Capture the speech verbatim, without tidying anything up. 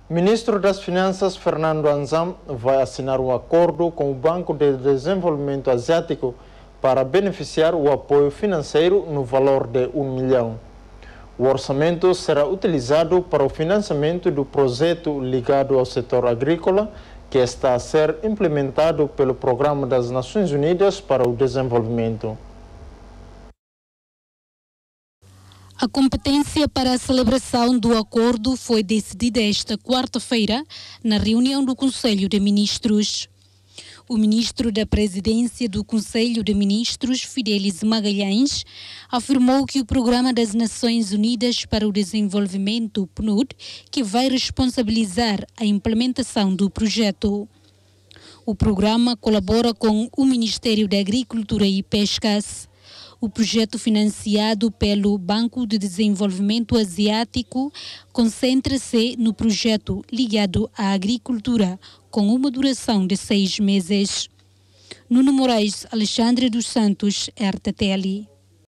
Ministro das Finanças, Fernando Anzam, vai assinar um acordo com o Banco de Desenvolvimento Asiático para beneficiar o apoio financeiro no valor de um milhão. O orçamento será utilizado para o financiamento do projeto ligado ao setor agrícola, que está a ser implementado pelo Programa das Nações Unidas para o Desenvolvimento. A competência para a celebração do acordo foi decidida esta quarta-feira na reunião do Conselho de Ministros. O ministro da Presidência do Conselho de Ministros, Fidelis Magalhães, afirmou que o Programa das Nações Unidas para o Desenvolvimento, P N U D, que vai responsabilizar a implementação do projeto. O programa colabora com o Ministério da Agricultura e Pescas. O projeto financiado pelo Banco de Desenvolvimento Asiático concentra-se no projeto ligado à agricultura, com uma duração de seis meses. Nuno Moraes, Alexandre dos Santos, R T T L.